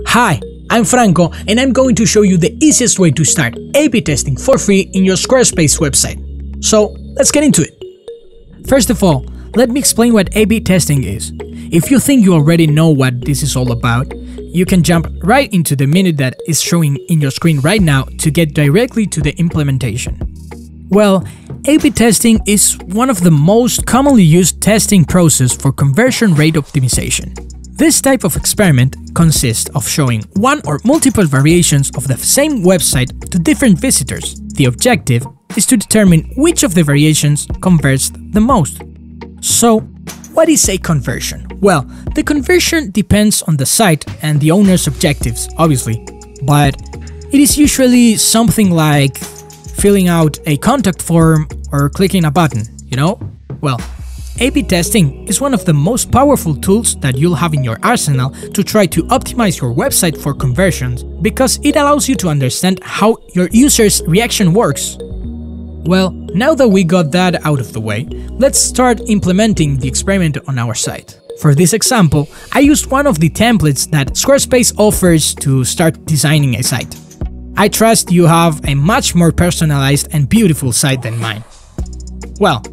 Hi, I'm Franco and I'm going to show you the easiest way to start A/B testing for free in your Squarespace website. So let's get into it. First of all, let me explain what A/B testing is. If you think you already know what this is all about, you can jump right into the menu that is showing in your screen right now to get directly to the implementation. Well, A/B testing is one of the most commonly used testing process for conversion rate optimization. This type of experiment consists of showing one or multiple variations of the same website to different visitors. The objective is to determine which of the variations converts the most. So, what is a conversion? Well, the conversion depends on the site and the owner's objectives, obviously, but it is usually something like filling out a contact form or clicking a button, you know? Well, A/B testing is one of the most powerful tools that you'll have in your arsenal to try to optimize your website for conversions, because it allows you to understand how your users' reaction works. Well, now that we got that out of the way, let's start implementing the experiment on our site. For this example, I used one of the templates that Squarespace offers to start designing a site. I trust you have a much more personalized and beautiful site than mine. Well,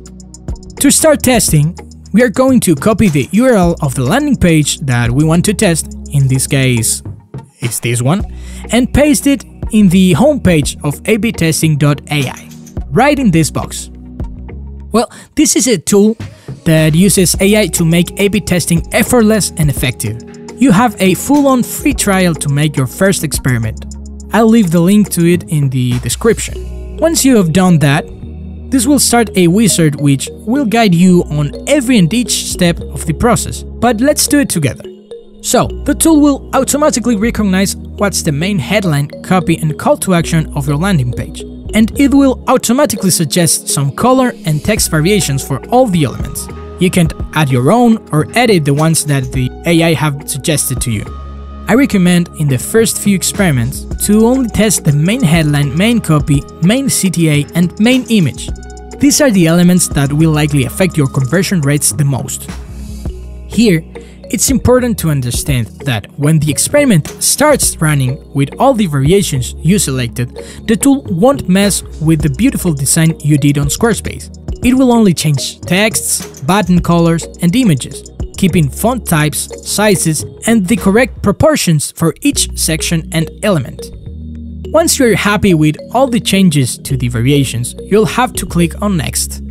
to start testing, we are going to copy the URL of the landing page that we want to test, in this case, it's this one, and paste it in the homepage of abtesting.ai, right in this box. Well, this is a tool that uses AI to make A/B testing effortless and effective. You have a full-on free trial to make your first experiment. I'll leave the link to it in the description. Once you have done that, this will start a wizard which will guide you on every and each step of the process, but let's do it together. So, the tool will automatically recognize what's the main headline, copy and call to action of your landing page, and it will automatically suggest some color and text variations for all the elements. You can add your own or edit the ones that the AI have suggested to you. I recommend in the first few experiments to only test the main headline, main copy, main CTA, and main image. These are the elements that will likely affect your conversion rates the most. Here, it's important to understand that when the experiment starts running with all the variations you selected, the tool won't mess with the beautiful design you did on Squarespace. It will only change texts, button colors, and images, keeping font types, sizes, and the correct proportions for each section and element. Once you're happy with all the changes to the variations, you'll have to click on Next.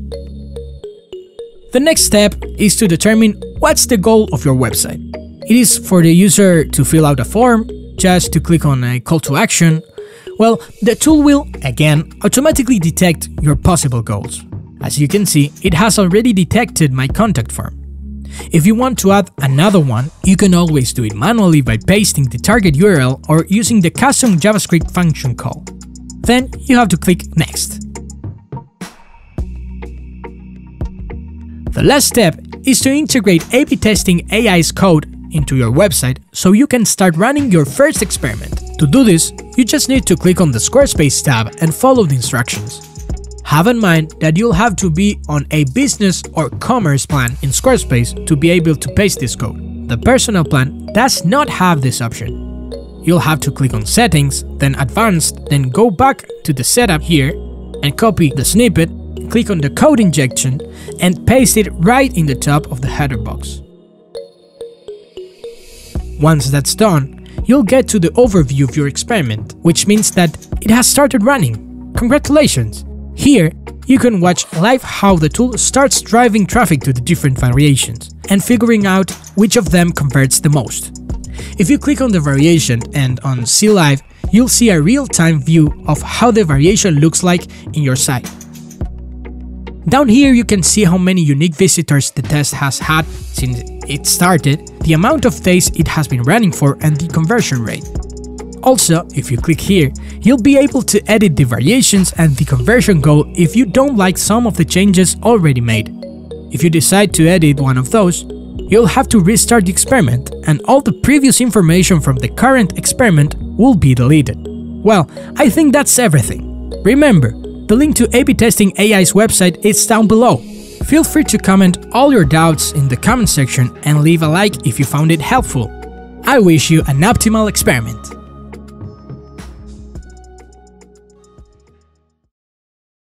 The next step is to determine what's the goal of your website. It is for the user to fill out a form, just to click on a call to action. Well, the tool will, again, automatically detect your possible goals. As you can see, it has already detected my contact form. If you want to add another one, you can always do it manually by pasting the target URL or using the custom JavaScript function call. Then you have to click Next. The last step is to integrate A/B testing AI's code into your website so you can start running your first experiment. To do this, you just need to click on the Squarespace tab and follow the instructions. Have in mind that you'll have to be on a business or commerce plan in Squarespace to be able to paste this code. The personal plan does not have this option. You'll have to click on Settings, then Advanced, then go back to the setup here and copy the snippet, click on the code injection and paste it right in the top of the header box. Once that's done, you'll get to the overview of your experiment, which means that it has started running. Congratulations! Here, you can watch live how the tool starts driving traffic to the different variations and figuring out which of them converts the most. If you click on the variation and on See Live, you'll see a real-time view of how the variation looks like in your site. Down here you can see how many unique visitors the test has had since it started, the amount of days it has been running for, and the conversion rate. Also, if you click here, you'll be able to edit the variations and the conversion goal if you don't like some of the changes already made. If you decide to edit one of those, you'll have to restart the experiment and all the previous information from the current experiment will be deleted. Well, I think that's everything. Remember, the link to A/B testing AI's website is down below. Feel free to comment all your doubts in the comment section and leave a like if you found it helpful. I wish you an optimal experiment.